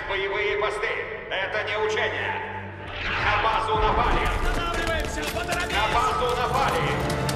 боевые посты. Это не учение. На базу напали. Останавливаемся! Поторопись! На базу напали.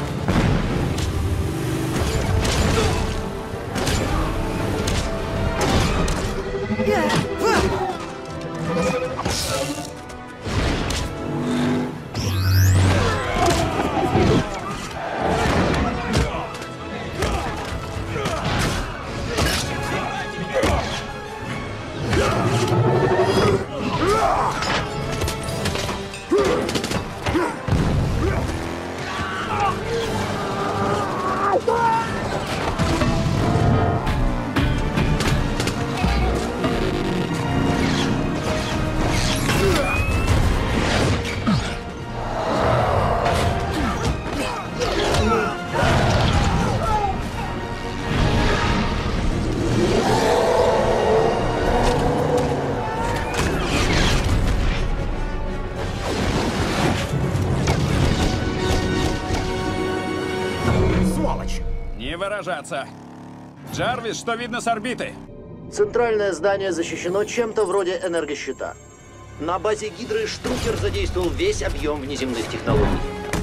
Не выражаться. Джарвис, что видно с орбиты? Центральное здание защищено чем-то вроде энергощита. На базе Гидры Штрукер задействовал весь объем внеземных технологий.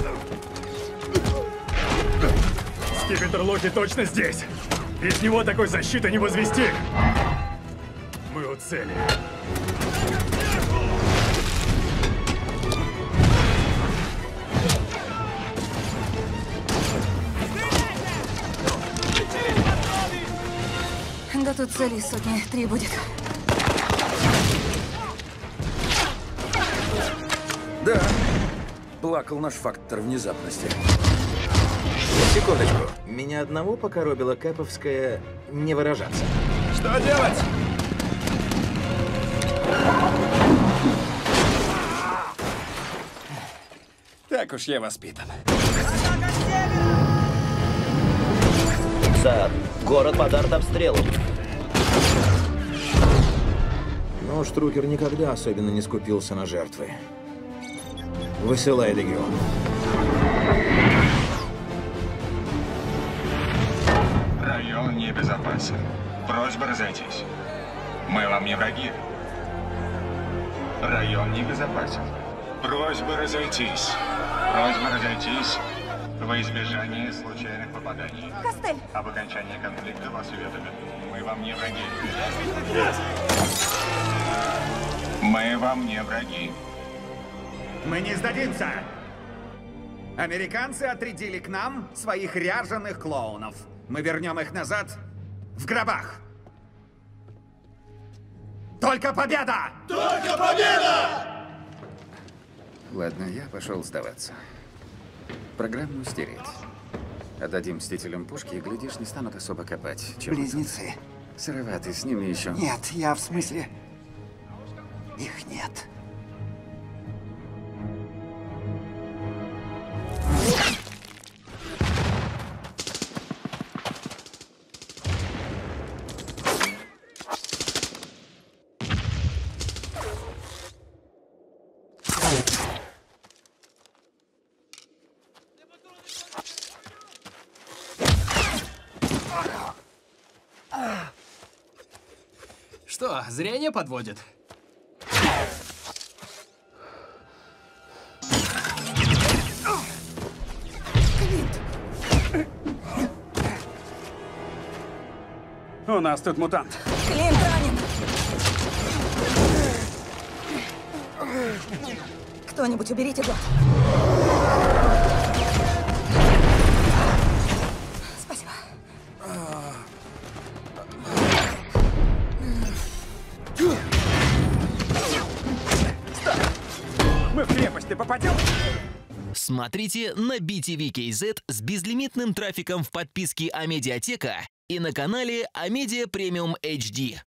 Скипетр Локи точно здесь. Без него такой защиты не возвести. Мы у цели. Да тут целей сотни 3 будет. Да, плакал наш фактор внезапности. Секундочку. Меня одного покоробила кэповская не выражаться. Что делать? Так уж я воспитан. Сэр, город под артобстрелом. Но Штрукер никогда особенно не скупился на жертвы. Высылай легион. Район небезопасен. Просьба разойтись. Мы вам не враги. Район небезопасен. Просьба разойтись. Просьба разойтись во избежание случайных попаданий. Костель! Об окончании конфликта вас уведомят. Мы вам не враги. Мы вам не враги. Мы не сдадимся! Американцы отрядили к нам своих ряженых клоунов. Мы вернем их назад в гробах. Только победа! Только победа! Ладно, я пошел сдаваться. Программу стереть. Отдадим Мстителям пушки, и, глядишь, не станут особо копать. Чего Близнецы. тут? Сыроватый, с ними еще. Нет, я в смысле... Их нет. Что, зрение подводит? У нас тут мутант. Клинт ранен! Кто-нибудь уберите бот. Спасибо. Мы в крепость, ты попадем? Смотрите на BTV.KZ с безлимитным трафиком в подписке Амедиатека и на канале Амедиа Премиум HD.